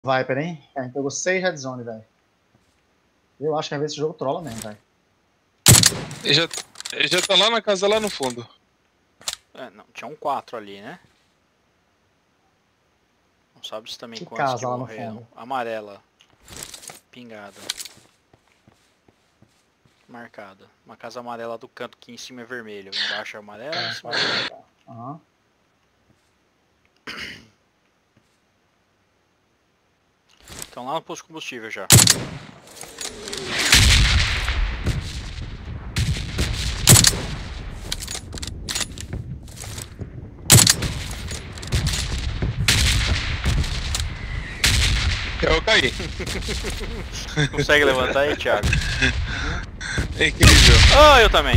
Viper, hein? A gente pegou 6 red zone, velho. Eu acho que às vezes esse jogo trola mesmo, velho. Ele já tá lá na casa, lá no fundo. É, não, tinha um 4 ali, né? Não sabe se também Que quantos que casa lá no morreram. fundo? Amarela. Pingada. Marcada. Uma casa amarela do canto que em cima é vermelho. Embaixo é amarela, em cima é vermelho. Aham. Estão lá no posto de combustível já. Eu caí. Consegue levantar aí, Thiago? É incrível. Ah, eu também.